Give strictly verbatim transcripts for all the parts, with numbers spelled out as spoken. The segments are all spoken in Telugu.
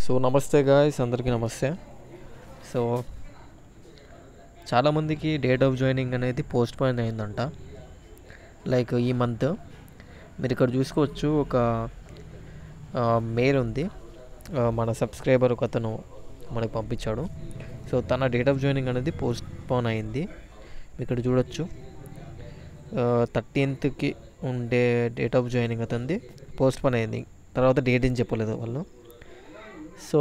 సో నమస్తే గాయ్స్, అందరికీ నమస్తే. సో చాలామందికి డేట్ ఆఫ్ జాయినింగ్ అనేది పోస్ట్ పోన్ అయిందంట. లైక్ ఈ మంత్ మీరు ఇక్కడ చూసుకోవచ్చు, ఒక మెయిల్ ఉంది, ఆ, మన సబ్స్క్రైబర్ ఒక అతను మనకు పంపించాడు. సో తన డేట్ ఆఫ్ జాయినింగ్ అనేది పోస్ట్ పోన్ అయింది. ఇక్కడ చూడొచ్చు, థర్టీన్త్కి ఉండే డేట్ ఆఫ్ జాయినింగ్ అతనిది పోస్ట్ పోన్ అయింది. తర్వాత డేట్ ఏం చెప్పలేదు వాళ్ళు. సో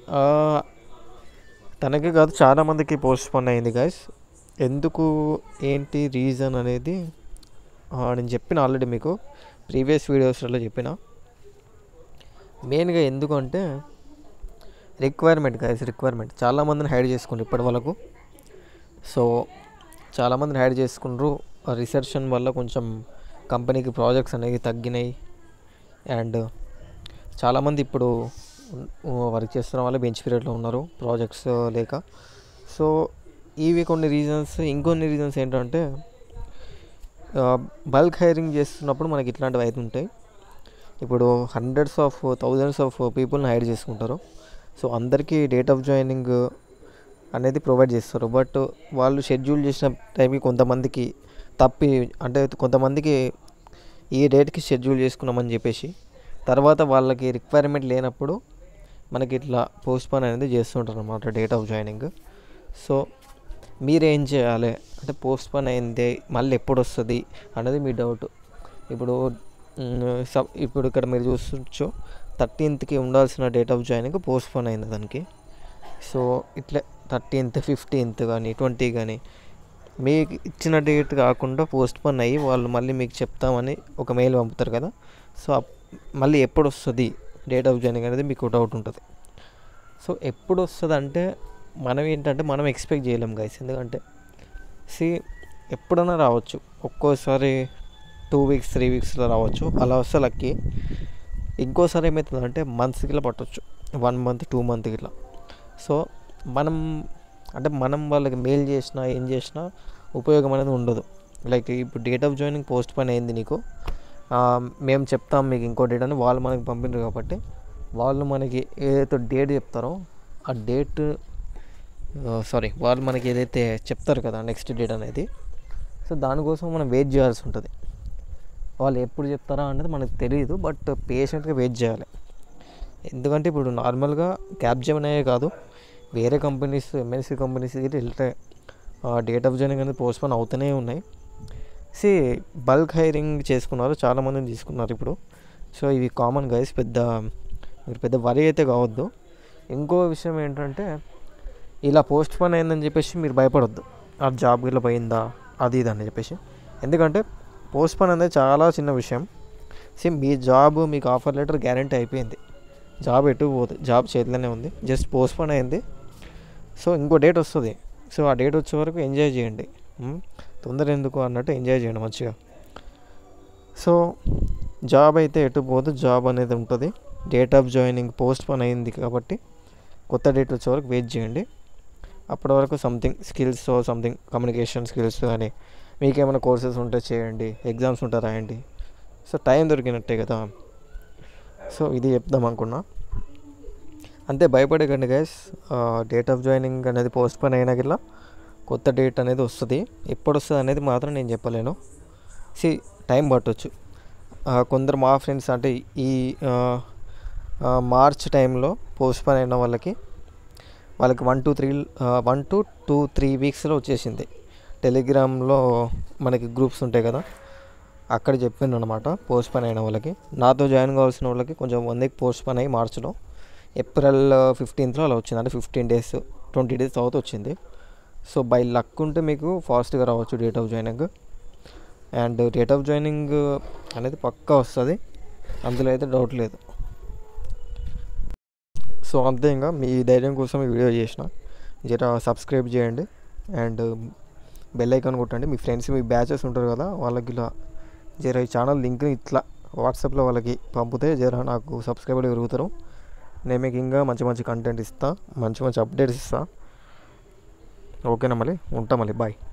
తనకి కాదు, చాలామందికి పోస్ట్ పోన్ అయింది గైస్. ఎందుకు, ఏంటి రీజన్ అనేది నేను చెప్పిన ఆల్రెడీ, మీకు ప్రీవియస్ వీడియోస్లో చెప్పిన. మెయిన్గా ఎందుకంటే రిక్వైర్మెంట్ గైస్, రిక్వైర్మెంట్ చాలామందిని హైడ్ చేసుకుంటారు ఇప్పటి వరకు. సో చాలామందిని హైడ్ చేసుకుంటారు. రిసెర్షన్ వల్ల కొంచెం కంపెనీకి ప్రాజెక్ట్స్ అనేవి తగ్గినాయి. అండ్ చాలామంది ఇప్పుడు వర్క్ చేస్తున్న వాళ్ళు బెంచ్ పీరియడ్లో ఉన్నారు, ప్రాజెక్ట్స్ లేక. సో ఇవి కొన్ని రీజన్స్. ఇంకొన్ని రీజన్స్ ఏంటంటే, బల్క్ హైరింగ్ చేస్తున్నప్పుడు మనకి ఇట్లాంటివి అవుతుంటాయి. ఇప్పుడు హండ్రెడ్స్ ఆఫ్ థౌజండ్స్ ఆఫ్ పీపుల్ని హైర్ చేసుకుంటారు. సో అందరికీ డేట్ ఆఫ్ జాయినింగ్ అనేది ప్రొవైడ్ చేస్తారు. బట్ వాళ్ళు షెడ్యూల్ చేసిన టైంకి కొంతమందికి తప్పి, అంటే కొంతమందికి ఈ డేట్కి షెడ్యూల్ చేసుకున్నామని చెప్పేసి తర్వాత వాళ్ళకి రిక్వైర్మెంట్ లేనప్పుడు మనకి ఇట్లా పోస్ట్ పోన్ అనేది చేస్తుంటారు అన్నమాట డేట్ ఆఫ్ జాయినింగ్. సో మీరేం చేయాలి అంటే, పోస్ట్ పోన్ అయింది మళ్ళీ ఎప్పుడు వస్తుంది అనేది మీ డౌట్. ఇప్పుడు సబ్ ఇప్పుడు ఇక్కడ మీరు చూసుకోవచ్చు, థర్టీన్త్కి ఉండాల్సిన date of joining postpone అయింది దానికి. సో ఇట్లా థర్టీన్త్, ఫిఫ్టీన్త్ కానీ ట్వంటీ కానీ మీకు ఇచ్చిన డేట్ కాకుండా పోస్ట్ పోన్ అయ్యి వాళ్ళు మళ్ళీ మీకు చెప్తామని ఒక మెయిల్ పంపుతారు కదా. సో మళ్ళీ ఎప్పుడు వస్తుంది డేట్ ఆఫ్ జాయినింగ్ అనేది మీకు డౌట్ ఉంటుంది. సో ఎప్పుడు వస్తుంది అంటే, మనం ఏంటంటే మనం ఎక్స్పెక్ట్ చేయలేం గైస్. ఎందుకంటే సి ఎప్పుడైనా రావచ్చు, ఒక్కోసారి టూ వీక్స్ త్రీ వీక్స్లో రావచ్చు, అలా వస్తే లక్కీ. ఇంకోసారి ఏమవుతుందంటే మంత్స్కి ఇలా పట్టవచ్చు, వన్ మంత్ టూ మంత్కి ఇట్లా. సో మనం అంటే మనం వాళ్ళకి మెయిల్ చేసినా ఏం చేసినా ఉపయోగం అనేది ఉండదు. లైక్ ఇప్పుడు date of joining postpone అయింది నీకు, మేము చెప్తాం మీకు ఇంకో డేట్ అని వాళ్ళు మనకి పంపించారు. కాబట్టి వాళ్ళు మనకి ఏదైతే డేట్ చెప్తారో ఆ డేట్, సారీ వాళ్ళు మనకి ఏదైతే చెప్తారు కదా నెక్స్ట్ డేట్ అనేది, సో దానికోసం మనం వెయిట్ చేయాల్సి ఉంటుంది. వాళ్ళు ఎప్పుడు చెప్తారా అనేది మనకు తెలియదు, బట్ పేషెంట్గా వెయిట్ చేయాలి. ఎందుకంటే ఇప్పుడు నార్మల్గా క్యాప్జెమినీ కాదు, వేరే కంపెనీస్, ఎంఎన్సీ కంపెనీస్ వెళ్తే డేట్ ఆఫ్ జాయినింగ్ అనేది పోస్ట్ పోన్ అవుతూనే ఉన్నాయి. సి బల్క్ హైరింగ్ చేసుకున్నారు, చాలామందిని తీసుకున్నారు ఇప్పుడు. సో ఇవి కామన్ గైస్, పెద్ద మీరు పెద్ద వరి అయితే కావద్దు. ఇంకో విషయం ఏంటంటే, ఇలా పోస్ట్ పోన్ అయిందని చెప్పేసి మీరు భయపడొద్దు, ఆ జాబ్ ఇలా పోయిందా అది ఇది అని చెప్పేసి. ఎందుకంటే పోస్ట్ పోన్ అనేది చాలా చిన్న విషయం. సేమ్ మీ జాబ్, మీకు ఆఫర్ లెటర్ గ్యారంటీ అయిపోయింది, జాబ్ ఎటు పోదు, జాబ్ చేతిలోనే ఉంది, జస్ట్ పోస్ట్ పోన్ అయింది. సో ఇంకో డేట్ వస్తుంది. సో ఆ డేట్ వచ్చే వరకు ఎంజాయ్ చేయండి, తొందర ఎందుకు అన్నట్టు ఎంజాయ్ చేయండి మంచిగా. సో జాబ్ అయితే ఎటు పోదు, జాబ్ అనేది ఉంటుంది. Date of joining postpone అయింది కాబట్టి కొత్త డేట్ వచ్చే వరకు వెయిట్ చేయండి. అప్పటి వరకు something skills, something communication skills కానీ మీకు ఏమైనా కోర్సెస్ ఉంటే చేయండి, ఎగ్జామ్స్ ఉంటే రాయండి. సో టైం దొరికినట్టే కదా. సో ఇది చెప్దాం అనుకున్నా, అంతే. భయపడకండి గైస్, డేట్ ఆఫ్ జాయినింగ్ అనేది పోస్ట్ పోన్ అయినా గిట్లా కొత్త డేట్ అనేది వస్తుంది. ఎప్పుడు వస్తుంది అనేది మాత్రం నేను చెప్పలేను. సి టైం పట్టవచ్చు. కొందరు మా ఫ్రెండ్స్ అంటే ఈ మార్చ్ టైంలో పోస్ట్ పోన్ అయిన వాళ్ళకి వాళ్ళకి one two three one two two three వీక్స్లో వచ్చేసింది. టెలిగ్రామ్లో మనకి గ్రూప్స్ ఉంటాయి కదా, అక్కడ చెప్పింది అనమాట పోస్ట్ పోన్ అయిన వాళ్ళకి. నాతో జాయిన్ కావాల్సిన వాళ్ళకి కొంచెం వన్ వీక్ పోస్ట్ పోన్ అయ్యి మార్చ్లో ఏప్రిల్ ఫిఫ్టీన్త్లో అలా వచ్చింది. అంటే ఫిఫ్టీన్ డేస్ ట్వంటీ డేస్ తర్వాత వచ్చింది. సో బై లక్ ఉంటే మీకు ఫాస్ట్గా రావచ్చు date of joining. And date of joining అనేది పక్కా వస్తుంది, అందులో అయితే డౌట్ లేదు. సో అంతే, ఇంకా మీ ధైర్యం కోసం ఈ వీడియో చేసిన. జర సబ్స్క్రైబ్ చేయండి అండ్ బెల్ ఐకాన్ కొట్టండి. మీ ఫ్రెండ్స్, మీ బ్యాచెస్ ఉంటారు కదా, వాళ్ళకి ఇలా జర ఈ ఛానల్ లింక్ ఇట్లా వాట్సాప్లో వాళ్ళకి పంపితే జర నాకు సబ్స్క్రైబర్ పెరుగుతారు. నేను మీకు ఇంకా మంచి మంచి కంటెంట్ ఇస్తా, మంచి మంచి అప్డేట్స్ ఇస్తా. ఓకేనా, మళ్ళీ ఉంటా, మళ్ళీ బాయ్.